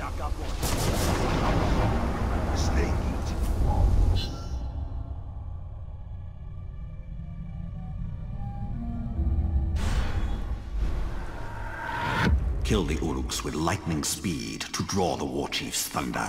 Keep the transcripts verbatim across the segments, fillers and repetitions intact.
Kill the Uruks with lightning speed to draw the Warchief's thunder.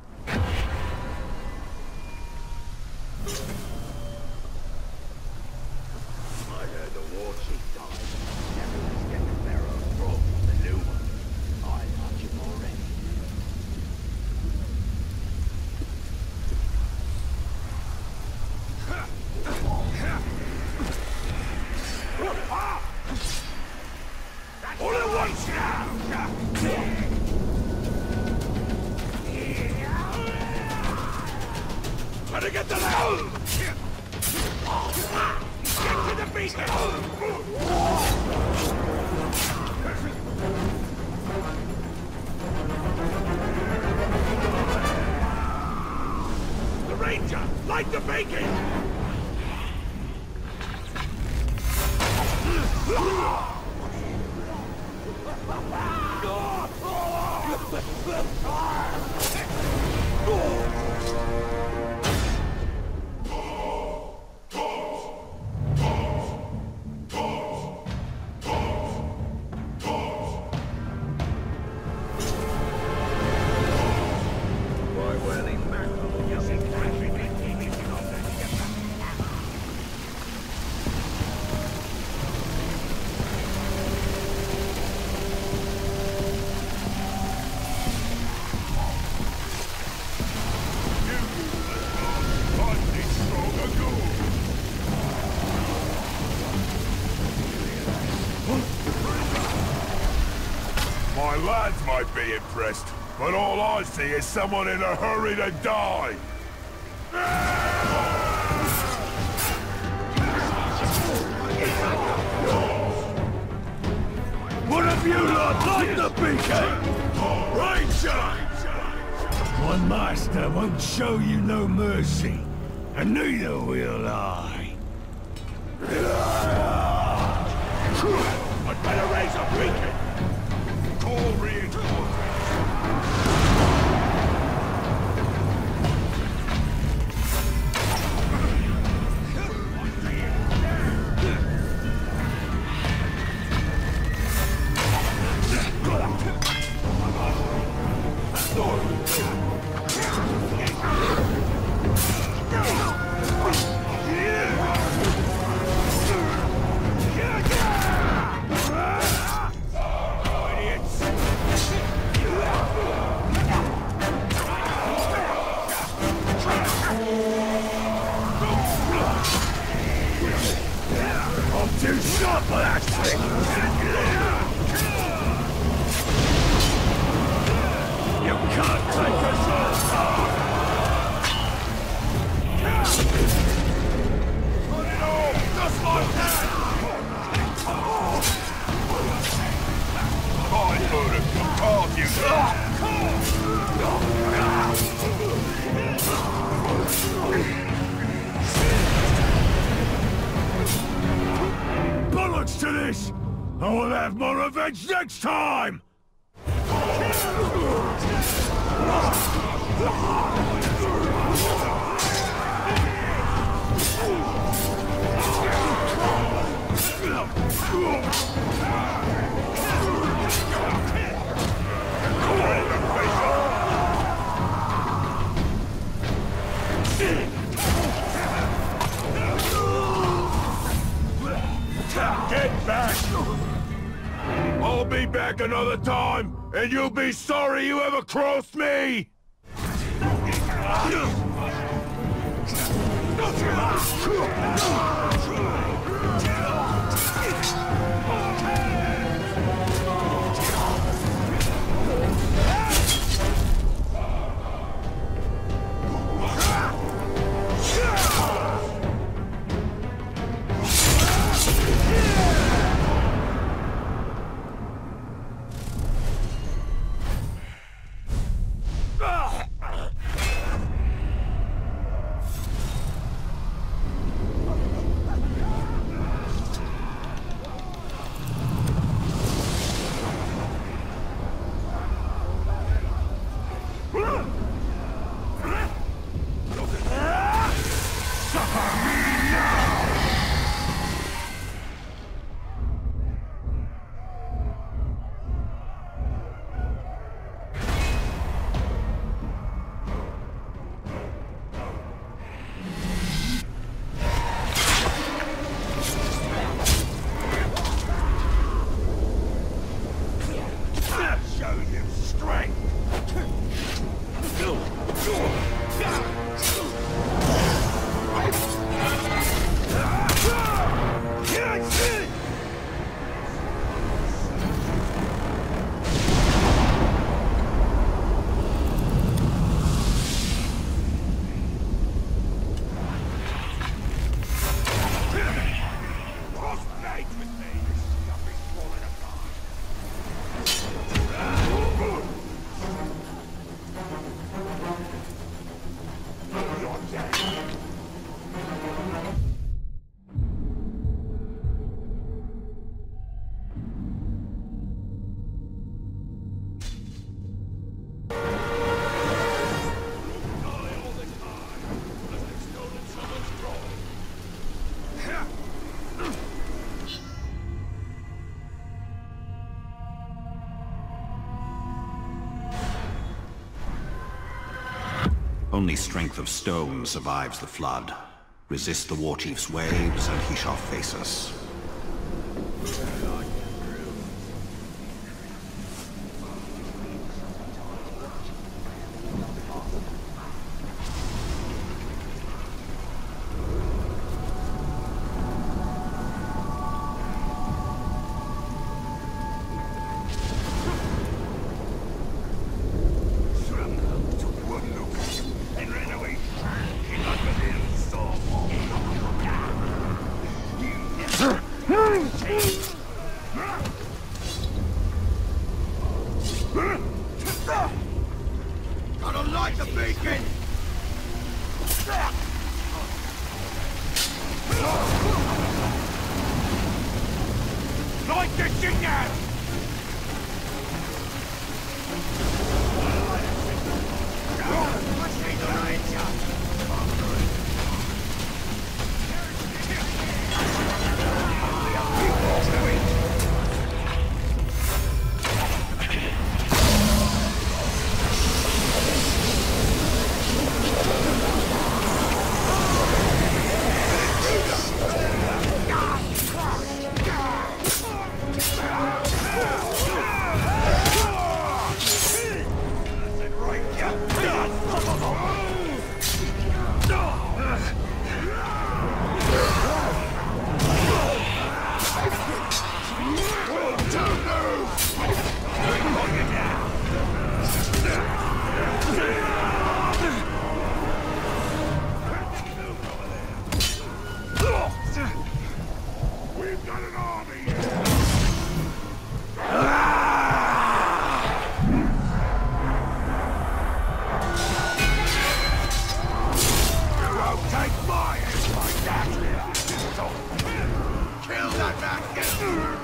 My lads might be impressed, but all I see is someone in a hurry to die. What have you lot like the beacon? Ranger! My master won't show you no mercy, and neither will I. I'd better raise a beacon. Call reinforcements. Too sharp for that thing! You can't take us all! Put it all, just like that! My Buddha compelled you Bollocks to this! I will have more revenge next time! Get back! I'll be back another time, and you'll be sorry you ever crossed me! Only strength of stone survives the flood. Resist the Warchief's waves, and he shall face us. Gotta light the beacon! Light the signal! We've got an army here! You won't take my head like that! Kill that bastard!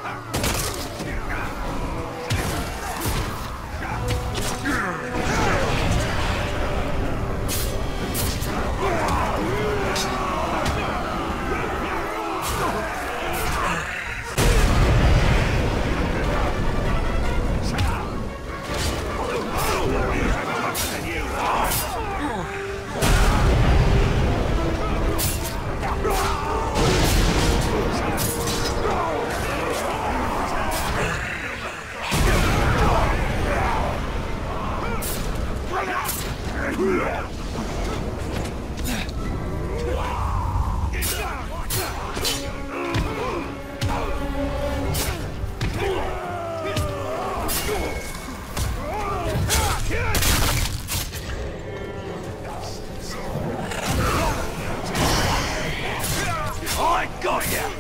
I got ya!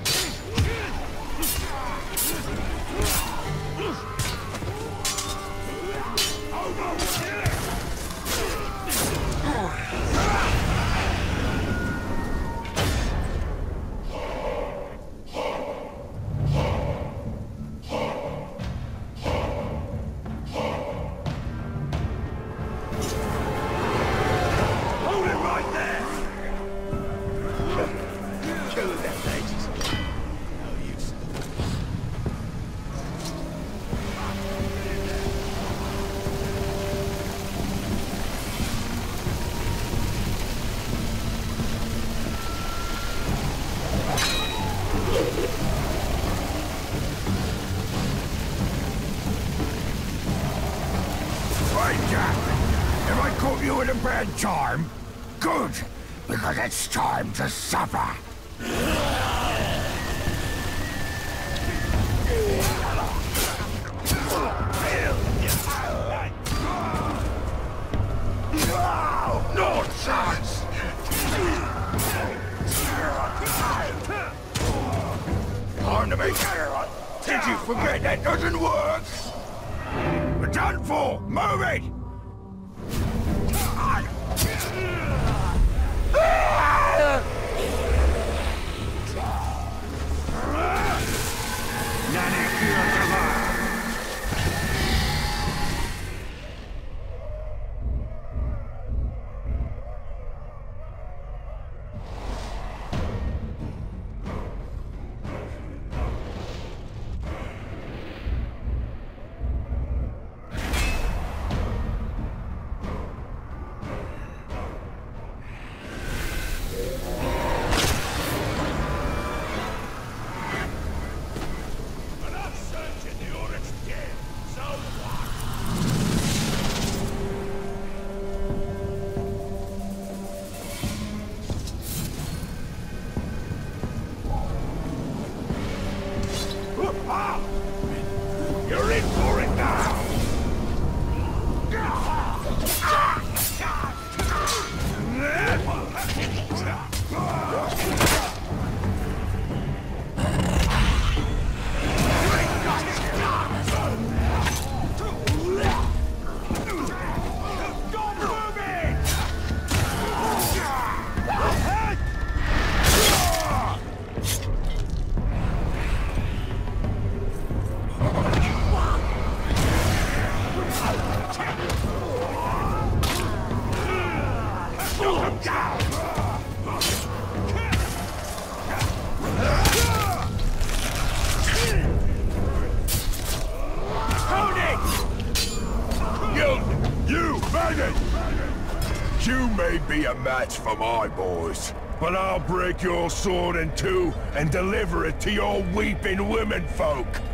Hold it right there! Kill them ladies. No use. Right, Jack. Have I caught you at a bad time? Good, because it's time to suffer. Nonsense! Time to make error. Did you forget that doesn't work? We're done for! Move it! You may be a match for my boys, but I'll break your sword in two and deliver it to your weeping women folk.